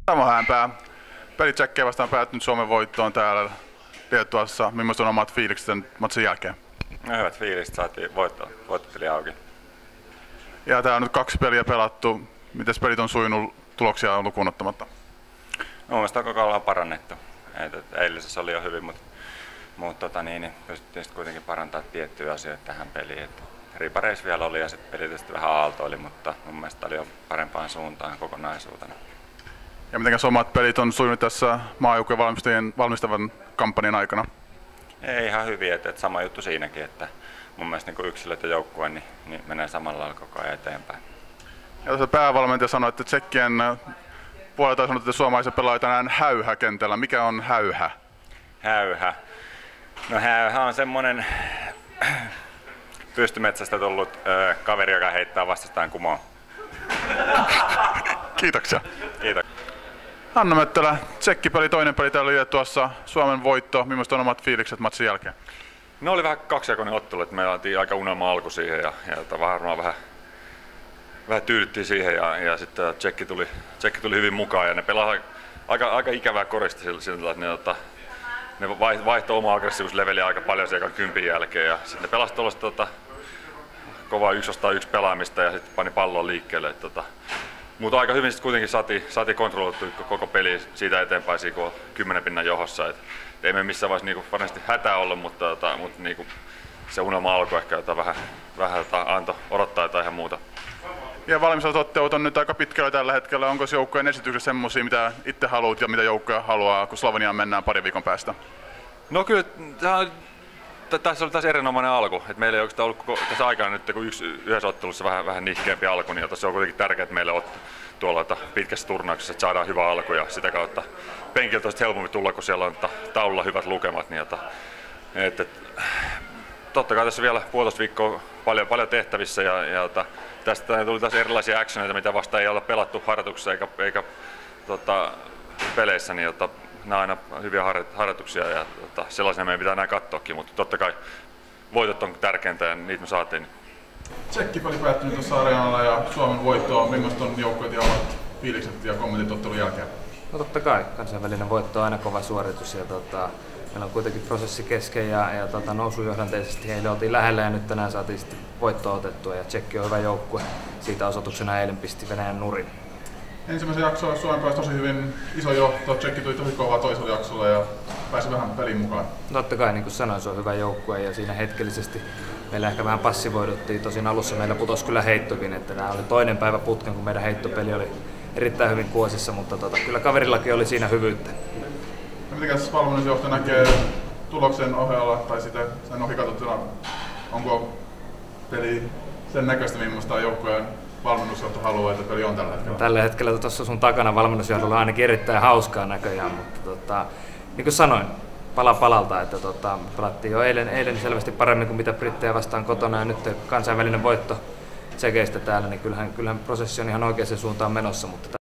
Samu Häänpää. Peli Tšekkiä vastaan päättynyt Suomen voittoon täällä Liettuassa. Millaiset on omat fiilikset sen matsin jälkeen? No, hyvät fiilikset, saatiin voittopeli auki. Ja täällä on nyt 2 peliä pelattu. Miten pelit on sujunut tuloksia lukuun ottamatta? Mun mielestä on koko ajan parannettu. Eilisessä oli jo hyvin, mutta pystyttiin sitten kuitenkin parantamaan tiettyjä asioita tähän peliin. Ripareissa vielä oli ja sitten peli tietysti vähän aaltoili, mutta mun mielestä oli jo parempaan suuntaan kokonaisuutena. Ja miten omat pelit on sujunut tässä maajoukkueen valmistavan kampanjan aikana? Ei ihan hyvin, että sama juttu siinäkin, että mun mielestä niin yksilöt ja joukkue niin menee samalla lailla koko ajan eteenpäin. Ja tässä päävalmentaja sanoi, että Tšekkien puolelta on sanottu, että suomalaisia pelaajia tänään häyhä kentällä. Mikä on häyhä? Häyhä? No häyhä on semmonen pystymetsästä tullut kaveri, joka heittää vastastaan kumoon. Kiitoksia. Kiitos. Hanna Möttölä, Tšekkipeli, toinen peli täällä Liettuassa, Suomen voitto. Millaiset on omat fiilikset matsin jälkeen? No oli vähän kaksijakoinen ottelu, että meillä oltiin aika unelma alku siihen ja varmaan vähän tyydyttiin siihen ja sitten Tšekki tuli hyvin mukaan ja ne pelasivat aika ikävää korista sillä, että ne vaihtoi omaa aggressiivuusleveliä aika paljon sen 10 jälkeen ja sitten ne pelasivat tuollaista kovaa 1-1 pelaamista ja sitten pani pallon liikkeelle. Mutta aika hyvin sitten kuitenkin saatiin kontrolloitua koko peli siitä eteenpäin, kun on 10 pinnan johossa. Ei me missään vaiheessa niinku varsinaisesti hätää ollut, mutta niinku se unelma alkoi ehkä vähän antoi odottaa jotain ihan muuta. Ja valmistautuottelut on nyt aika pitkällä tällä hetkellä. Onko joukkueen esityksessä semmoisia, mitä itse haluat ja mitä joukkue haluaa, kun Sloveniaan mennään parin viikon päästä? No kyllä, tässä oli taas erinomainen alku. Et meillä ei oikeastaan ollut tässä aikana nyt, kun yhdessä ottelussa vähän nihkeämpi alku, niin se on kuitenkin tärkeää, että meille tuolla pitkässä turnauksessa että saadaan hyvä alku ja sitä kautta penkiltä olisi helpommin tulla, kun siellä on taululla hyvät lukemat. Niin totta kai tässä vielä 1,5 viikkoa paljon tehtävissä ja tästä tuli taas erilaisia actioneita, mitä vasta ei olla pelattu harjoituksessa eikä peleissä, niin nämä on aina hyviä harjoituksia ja sellaisena meidän pitää näin katsoakin, mutta totta kai voitot on tärkeintä ja niitä me saatiin. Tšekkipeli päättynyt tuossa areenalla ja Suomen voitto on. Millaiset on joukkueet ja omat fiilikset ja kommentit ottelun jälkeen? No totta kai, kansainvälinen voitto on aina kova suoritus ja meillä on kuitenkin prosessi kesken ja nousujohdanteisesti heille oltiin lähellä ja nyt tänään saatiin sitten voitto otettua ja Tšekki on hyvä joukkue. Siitä osoituksena eilen pisti Venäjän nurin. Ensimmäisen jaksolla Suomen pääsi tosi hyvin iso johto, Tšekki tuli tosi kovaa toisella jaksolla ja pääsi vähän peliin mukaan. Totta kai, niin kuin sanoin, se on hyvä joukkue ja siinä hetkellisesti meillä ehkä vähän passivoiduttiin. Tosin alussa meillä putosi kyllä heittokin, että nämä oli toinen päivä putken, kun meidän heittopeli oli erittäin hyvin kuosissa, mutta kyllä kaverillakin oli siinä hyvyyttä. No mitenkäs valmennusjohtaja näkee tuloksen ohella tai sitä sen ohi katsottuna, onko peli sen näköistä, millaista joukkueen valmennusjohto haluaa, että peli on tällä hetkellä? Tällä hetkellä tuossa sun takana valmennusjohdolla on ainakin erittäin hauskaa näköjään, mutta niin kuin sanoin, pala palalta, että pelattiin jo eilen selvästi paremmin kuin mitä brittejä vastaan kotona ja nyt kansainvälinen voitto Tšekeistä täällä, niin kyllähän prosessi on ihan oikeaan suuntaan menossa, mutta